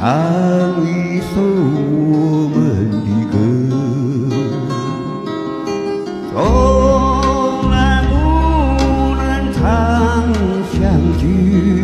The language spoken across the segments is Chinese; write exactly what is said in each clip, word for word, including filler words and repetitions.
一首我们的歌，纵然不能常相聚，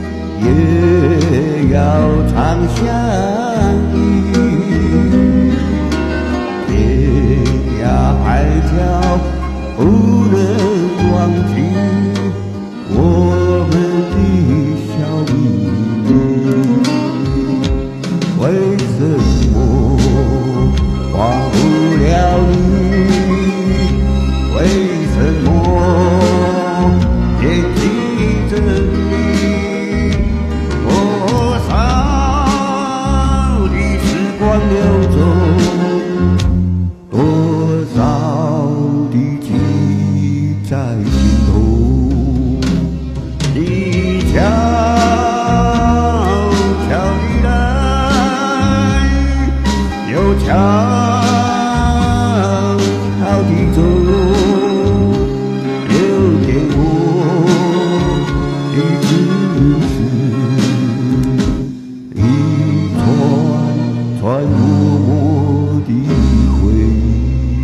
也要常相依。天涯海角不能忘记我们的小秘密。为什么忘不了你？为什么惦记着你？多少的时光流走，多少的记忆在心头。你悄悄地来，又悄悄地走，留给我的只是一串串默默的回忆。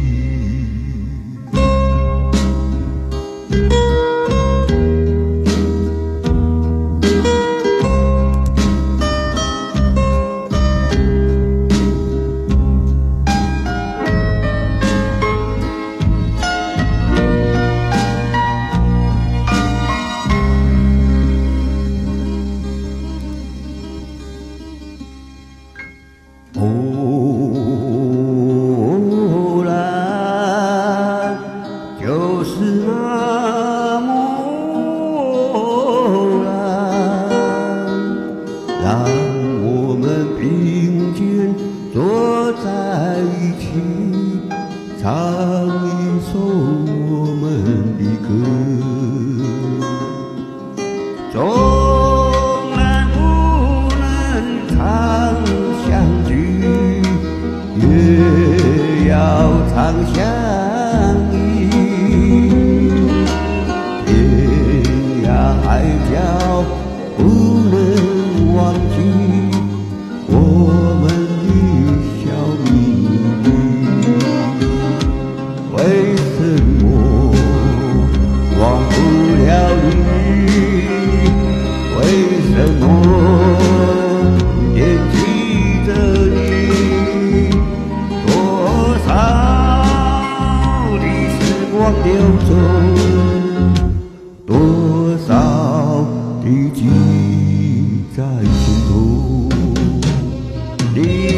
忽然就是那么偶然，让我们并肩坐在一起，唱一首我们的歌。纵然不能常相聚，也要常相依。天涯海角不能忘记我们的小秘密。为什么忘不了你？为什么惦记着你？多少的时光流走，多少的记忆在心头。你